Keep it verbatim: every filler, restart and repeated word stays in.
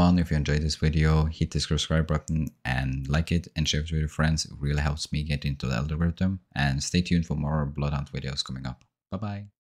fun. If you enjoyed this video, hit the subscribe button and like it and share it with your friends. It really helps me get into the algorithm. And stay tuned for more Bloodhunt videos coming up. Bye bye.